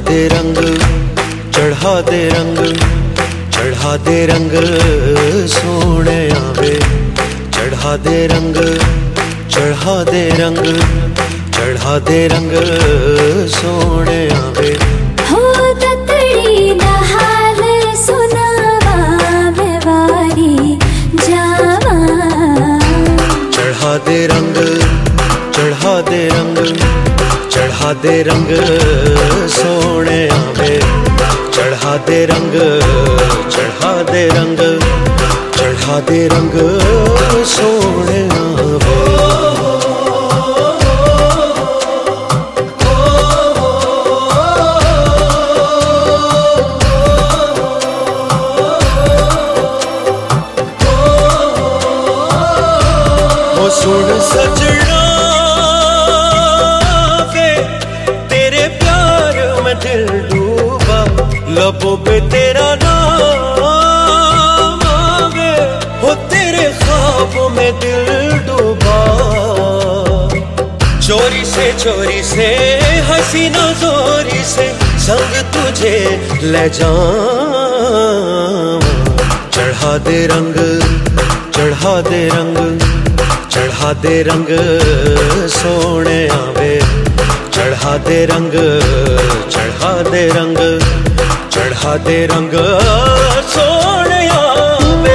दे रंग, चढ़ा दे रंग, चढ़ा दे रंग सोने आवे। चढ़ा दे रंग, चढ़ा दे रंग, चढ़ा दे रंग सोने आवे। हो ततड़ी दा हाल सुनावा मैं वारी जावा। चढ़ा दे रंग, चढ़ा दे रंग, चढ़ा दे रंग सोने आवे। चढ़ा दे रंग, चढ़ा दे रंग, चढ़ा दे रंग सोने आवे। सुन सजना वे तेरे प्यार में दिल डूबा। लबों पे तेरा नाम आवे, हो तेरे ख्वाबों में दिल डूबा। चोरी से हसीना जोरी से संग तुझे ले जाऊं। चढ़ा दे रंग, चढ़ा दे रंग, चढ़ा दे रंग सोने आवे। चढ़ा दे रंग, चढ़ा दे रंग, चढ़ा दे रंग सोने आवे।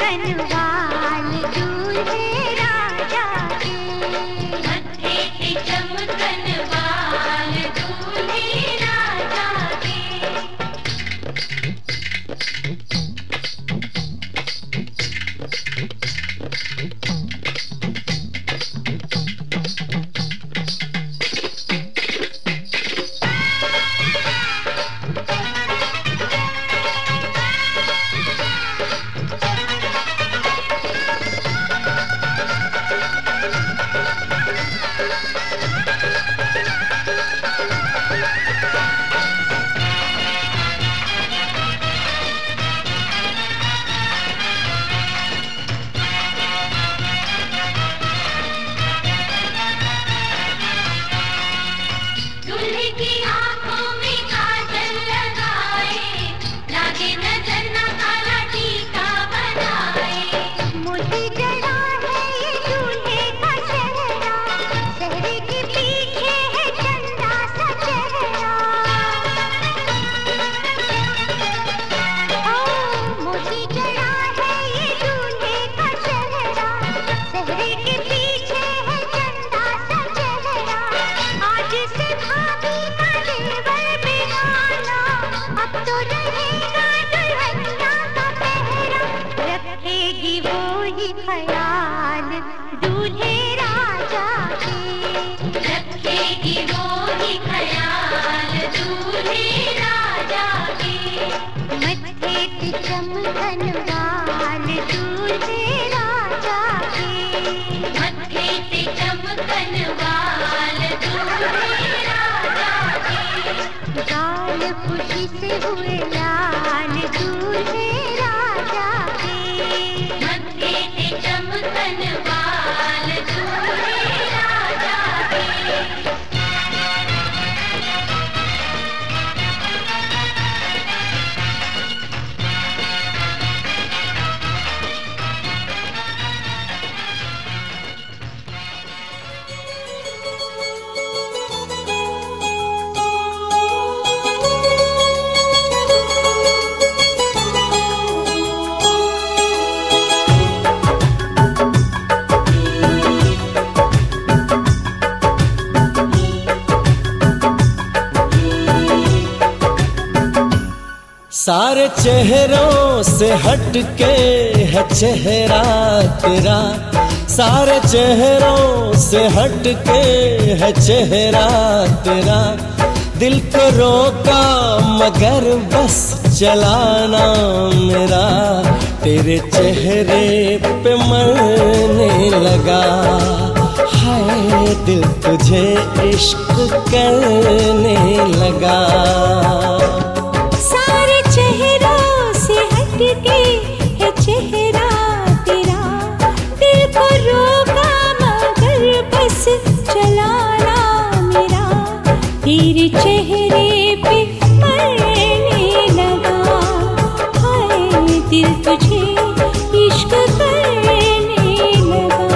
चमकनवाल दूल्हे राजा के, मत्थे पे चमकनवाल दूल्हे राजा के। दूल्हे की आंखों में काजल लगाए, लागे नजर न काला टीका बनाए। मोती जड़ा है ये दूल्हे का चेहरा, चेहरे के पीछे है चंदा सा चेहरा। मोती जड़ा है ये दूल्हे का चेहरा, चेहरे के पीछे है चंदा सा चेहरा। आज से भाभी का देवर बेगाना, अब तो रहेगा दुल्हनिया का पहरा। रखेगी वो ही ख्याल दूल्हे राजा के, रखेगी वो ही ख्याल दूल्हे राजा के। मत्थे पे चमकनवाल दूल्हे राजा के, मत्थे पे चमकनवाल दूल्हे राजा के। गाल खुशी से हुए लाल दूल्हे राजा के, मत्थे पे चमकनवाल दूल्हे राजा के। सारे चेहरों से हटके है चेहरा तेरा, सारे चेहरों से हटके है चेहरा तेरा। दिल को रोका मगर बस चलाना मेरा, तेरे चेहरे पे मरने लगा। हाय दिल तुझे इश्क करने लगा। सारे चेहरों से हटके है चेहरा तेरा, दिल को रोका मगर बस चलाना मेरा। तेरे चेहरे पे मरने लगा, हाय दिल तुझे इश्क करने लगा।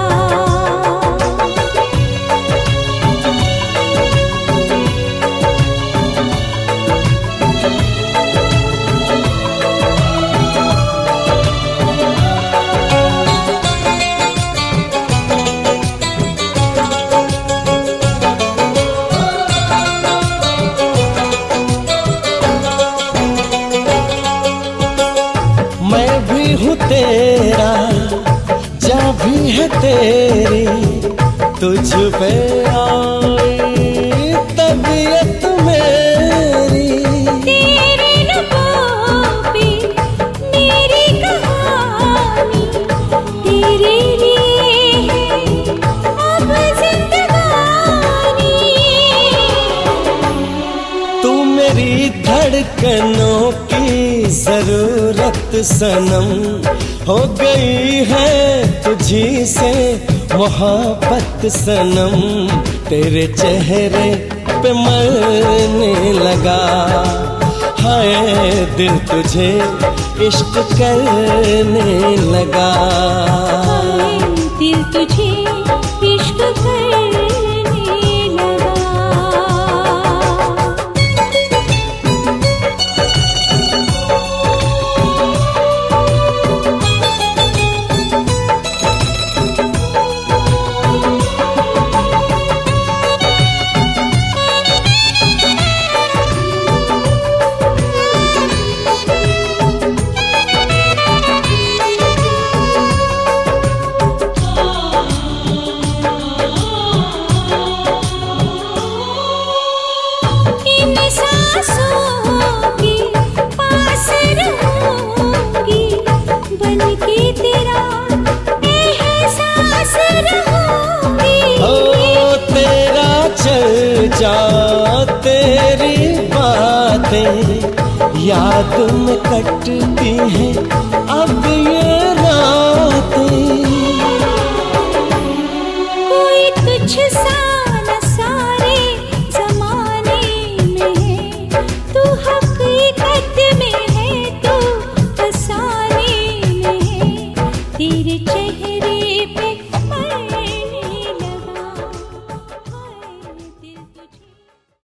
तेरा जा भी है तेरी, तुझ पे आई तबीयत मेरी। तेरे लबों पे मेरी कहानी, तेरे लिए है अब जिंदगानी। तू मेरी धड़कनों की जरूरत सनम, हो गई है तुझी से मोहब्बत सनम। तेरे चेहरे पे मरने लगा, हाय दिल तुझे इश्क करने लगा। दिल तुझे इश्क करने लगा। रातें याद में कटती हैं अब ये